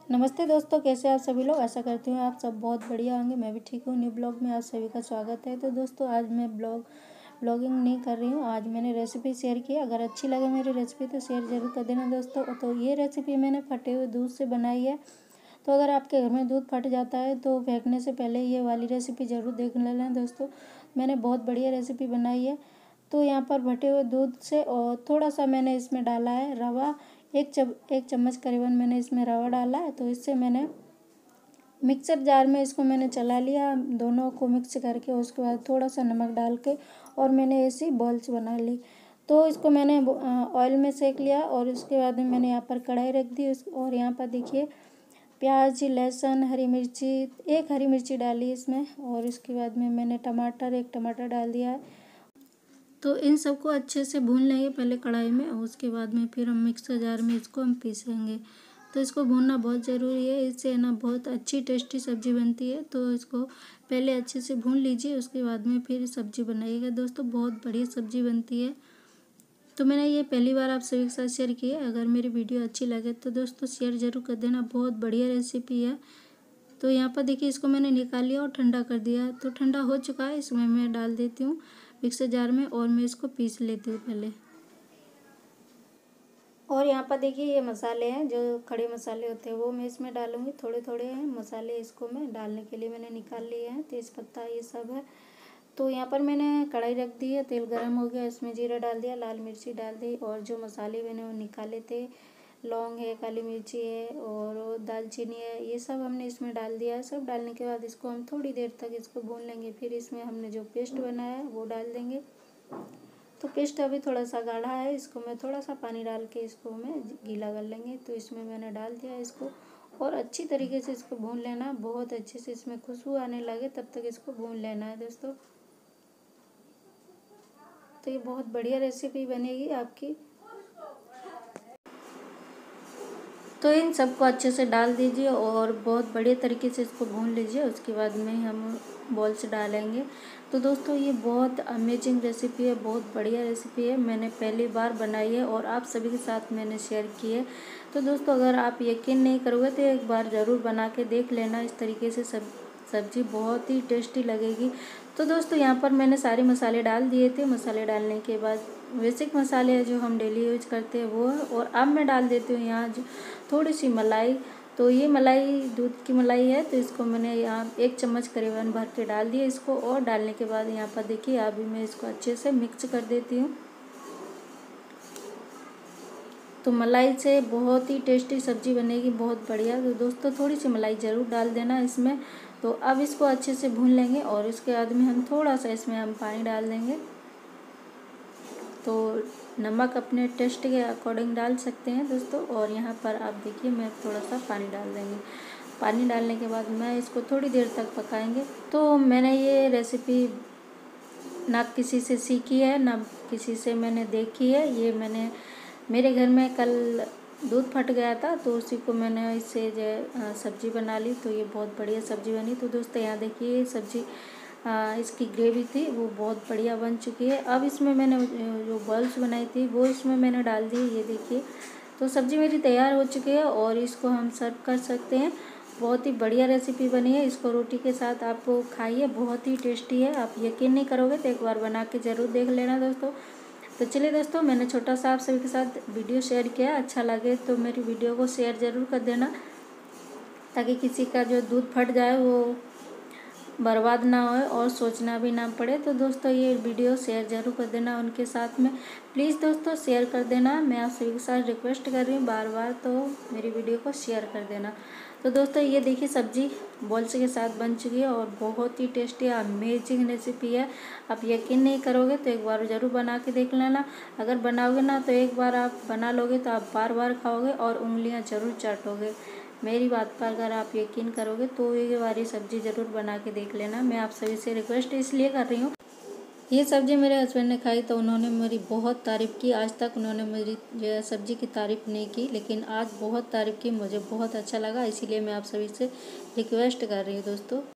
नमस्ते दोस्तों, कैसे आप सभी लोग। आशा करती हूँ आप सब बहुत बढ़िया होंगे। मैं भी ठीक हूँ। न्यू ब्लॉग में आप सभी का स्वागत है। तो दोस्तों आज मैं ब्लॉगिंग नहीं कर रही हूँ। आज मैंने रेसिपी शेयर की। अगर अच्छी लगे मेरी रेसिपी तो शेयर ज़रूर कर देना दोस्तों। तो ये रेसिपी मैंने फटे हुए दूध से बनाई है। तो अगर आपके घर में दूध फट जाता है तो फेंकने से पहले ये वाली रेसिपी ज़रूर देख लेना दोस्तों। मैंने बहुत बढ़िया रेसिपी बनाई है। तो यहाँ पर फटे हुए दूध से और थोड़ा सा मैंने इसमें डाला है रवा। एक चम्मच करीबन मैंने इसमें रवा डाला है। तो इससे मैंने मिक्सर जार में इसको मैंने चला लिया, दोनों को मिक्स करके। उसके बाद थोड़ा सा नमक डाल के और मैंने ऐसी बॉल्स बना ली। तो इसको मैंने ऑयल में सेक लिया और उसके बाद में मैंने यहाँ पर कढ़ाई रख दी। और यहाँ पर देखिए प्याज, लहसुन, हरी मिर्ची, एक हरी मिर्ची डाली इसमें। और इसके बाद में मैंने एक टमाटर डाल दिया है। तो इन सबको अच्छे से भून लेंगे पहले कढ़ाई में, और उसके बाद में फिर हम मिक्सर जार में इसको हम पीसेंगे। तो इसको भूनना बहुत ज़रूरी है, इससे ना बहुत अच्छी टेस्टी सब्ज़ी बनती है। तो इसको पहले अच्छे से भून लीजिए, उसके बाद में फिर सब्ज़ी बनाइएगा दोस्तों। बहुत बढ़िया सब्ज़ी बनती है। तो मैंने ये पहली बार आप सभी के साथ शेयर की है। अगर मेरी वीडियो अच्छी लगे तो दोस्तों शेयर ज़रूर कर देना। बहुत बढ़िया रेसिपी है। तो यहाँ पर देखिए इसको मैंने निकाल लिया और ठंडा कर दिया। तो ठंडा हो चुका है, इसमें मैं डाल देती हूँ मिक्सर जार में और मैं इसको पीस लेती हूँ पहले। और यहाँ पर देखिए ये मसाले हैं, जो खड़े मसाले होते हैं वो मैं इसमें डालूँगी। थोड़े थोड़े हैं मसाले, इसको मैं डालने के लिए मैंने निकाल लिए हैं। तेज़पत्ता ये सब है। तो यहाँ पर मैंने कढ़ाई रख दी है, तेल गरम हो गया, इसमें जीरा डाल दिया, लाल मिर्ची डाल दी, और जो मसाले मैंने वो निकाले थे, लौंग है, काली मिर्ची है और दालचीनी है, ये सब हमने इसमें डाल दिया है। सब डालने के बाद इसको हम थोड़ी देर तक इसको भून लेंगे। फिर इसमें हमने जो पेस्ट बनाया है वो डाल देंगे। तो पेस्ट अभी थोड़ा सा गाढ़ा है, इसको मैं थोड़ा सा पानी डाल के इसको मैं गीला कर लेंगे। तो इसमें मैंने डाल दिया इसको और अच्छी तरीके से इसको भून लेना। बहुत अच्छे से इसमें खुशबू आने लगे तब तक इसको भून लेना है दोस्तों। तो ये बहुत बढ़िया रेसिपी बनेगी आपकी। तो इन सबको अच्छे से डाल दीजिए और बहुत बढ़िया तरीके से इसको भून लीजिए। उसके बाद में हम बॉल्स डालेंगे। तो दोस्तों ये बहुत अमेजिंग रेसिपी है, बहुत बढ़िया रेसिपी है। मैंने पहली बार बनाई है और आप सभी के साथ मैंने शेयर की है। तो दोस्तों अगर आप यकीन नहीं करोगे तो एक बार ज़रूर बना के देख लेना। इस तरीके से सब्ज़ी बहुत ही टेस्टी लगेगी। तो दोस्तों यहाँ पर मैंने सारे मसाले डाल दिए थे। मसाले डालने के बाद बेसिक मसाले जो हम डेली यूज करते हैं वो है। और अब मैं डाल देती हूँ यहाँ थोड़ी सी मलाई। तो ये मलाई दूध की मलाई है, तो इसको मैंने यहाँ 1 चम्मच करीबन भर के डाल दिया इसको। और डालने के बाद यहाँ पर देखिए अभी मैं इसको अच्छे से मिक्स कर देती हूँ। तो मलाई से बहुत ही टेस्टी सब्ज़ी बनेगी, बहुत बढ़िया। तो दोस्तों थोड़ी सी मलाई ज़रूर डाल देना इसमें। तो अब इसको अच्छे से भून लेंगे और इसके बाद में हम थोड़ा सा इसमें हम पानी डाल देंगे। तो नमक अपने टेस्ट के अकॉर्डिंग डाल सकते हैं दोस्तों। और यहाँ पर आप देखिए मैं थोड़ा सा पानी डाल देंगे। पानी डालने के बाद मैं इसको थोड़ी देर तक पकाएंगे। तो मैंने ये रेसिपी ना किसी से सीखी है ना किसी से मैंने देखी है। ये मैंने मेरे घर में कल दूध फट गया था, तो उसी को मैंने इससे जो सब्ज़ी बना ली। तो ये बहुत बढ़िया सब्ज़ी बनी। तो दोस्तों यहाँ देखिए सब्ज़ी इसकी ग्रेवी थी वो बहुत बढ़िया बन चुकी है। अब इसमें मैंने जो बॉल्स बनाई थी वो इसमें मैंने डाल दी। ये देखिए तो सब्ज़ी मेरी तैयार हो चुकी है और इसको हम सर्व कर सकते हैं। बहुत ही बढ़िया रेसिपी बनी है। इसको रोटी के साथ आप खाइए, बहुत ही टेस्टी है। आप यकीन नहीं करोगे तो एक बार बना के ज़रूर देख लेना दोस्तों। तो चलिए दोस्तों मैंने छोटा सा आप सभी के साथ वीडियो शेयर किया। अच्छा लगे तो मेरी वीडियो को शेयर ज़रूर कर देना, ताकि किसी का जो दूध फट जाए वो बर्बाद ना हो और सोचना भी ना पड़े। तो दोस्तों ये वीडियो शेयर ज़रूर कर देना उनके साथ में। प्लीज़ दोस्तों शेयर कर देना। मैं आप सभी के साथ रिक्वेस्ट कर रही हूँ बार बार, तो मेरी वीडियो को शेयर कर देना। तो दोस्तों ये देखिए सब्ज़ी बॉल्स के साथ बन चुकी है और बहुत ही टेस्टी अमेजिंग रेसिपी है। आप यकीन नहीं करोगे तो एक बार ज़रूर बना के देख लेना। अगर बनाओगे ना तो एक बार आप बना लोगे तो आप बार बार खाओगे और उंगलियां ज़रूर चाटोगे। मेरी बात पर अगर आप यकीन करोगे तो ये वाली सब्ज़ी ज़रूर बना के देख लेना। मैं आप सभी से रिक्वेस्ट इसलिए कर रही हूँ, ये सब्ज़ी मेरे हस्बैंड ने खाई तो उन्होंने मेरी बहुत तारीफ़ की। आज तक उन्होंने मेरी जो सब्ज़ी की तारीफ़ नहीं की, लेकिन आज बहुत तारीफ़ की, मुझे बहुत अच्छा लगा। इसीलिए मैं आप सभी से रिक्वेस्ट कर रही हूँ दोस्तों।